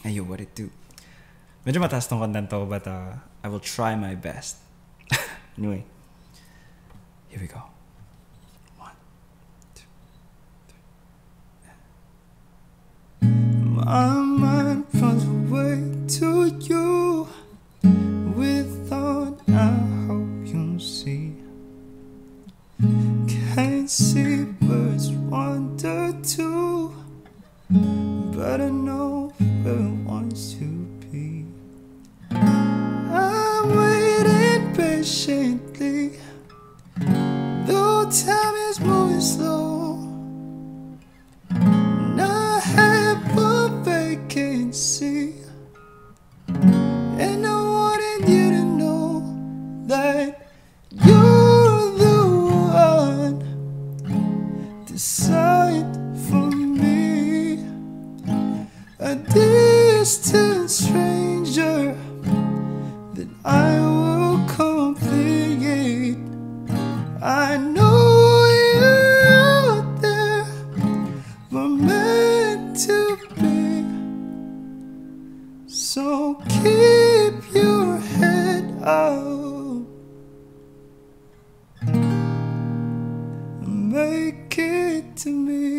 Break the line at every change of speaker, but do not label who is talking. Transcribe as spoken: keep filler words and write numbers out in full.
Hey, yo, what it do? Medyo mataas tong content to, but uh, I will try my best. Anyway, here we go. One, two, three. My mind runs away to you with thought I hope you see. Can't see birds wander too, but I know where it wants to be. I'm waiting patiently, though time is moving slow. And I have a vacancy, and I wanted you to know that you're the one designed for me. A distant stranger that I will complicate. I know you're out there, we're meant to be. So keep your head up and make it to me.